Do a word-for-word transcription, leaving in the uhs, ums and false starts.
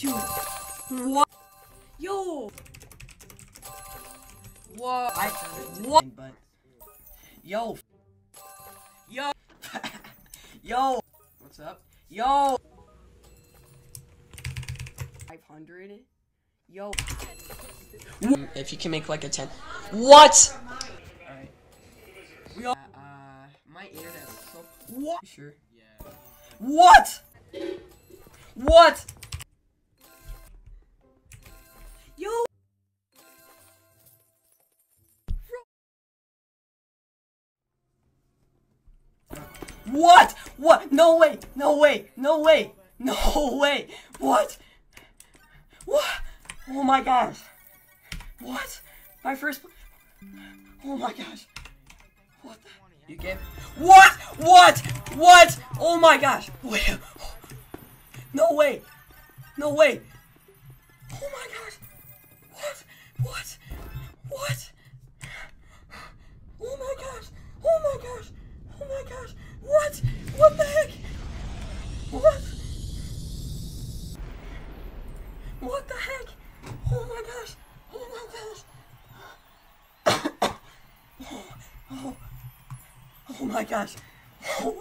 Dude. What? Yo. What? I what? But yo. Yo. Yo. What's up? Yo. five hundred. Yo. If you can make like a ten. What? Alright. We all. Uh, uh, my internet's so. What? Sure. Yeah. What? What? Yo. What? What? No way! No way! No way! No way! What? What? Oh my gosh! What? My first. Oh my gosh! What the? You get? What? What? What? Oh my gosh! Wait! No way! No way! Oh my gosh! What? What? What? Oh my gosh! Oh my gosh! Oh my gosh! What? What the heck? What? What the heck? Oh my gosh! Oh my gosh! oh, oh, oh my gosh! Oh